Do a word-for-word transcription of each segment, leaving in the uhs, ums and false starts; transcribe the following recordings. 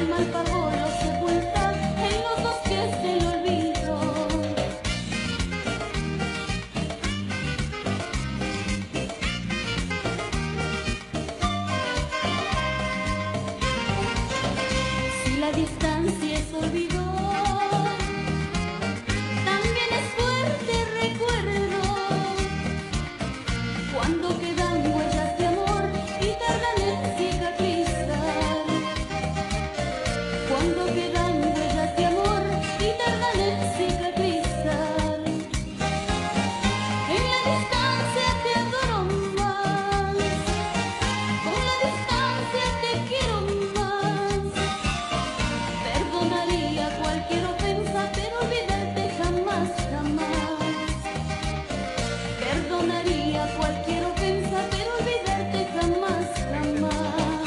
alma al pavo lo sepulta en los bosques del olvido. Si la distancia es olvido, también es fuerte recuerdo. Cuando quedan huellas de amor y tardan en cicatrizar. Cuando quedan huellas de amor y tardan en cicatrizar. En la distancia te adoro más, con la distancia te quiero más. Perdonaría cualquier ofensa, pero olvidarte jamás, jamás. Perdonaría cualquier ofensa, pero olvidarte jamás, jamás.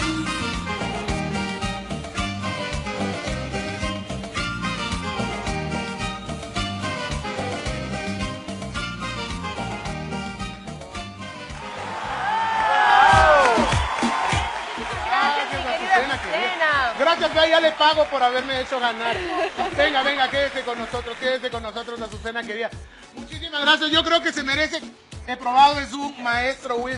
Gracias, que ya le pago por haberme hecho ganar. Venga, venga, quédese con nosotros, quédese con nosotros, Azucena querida. Muchísimas gracias, yo creo que se merece. He probado, es un maestro, Will.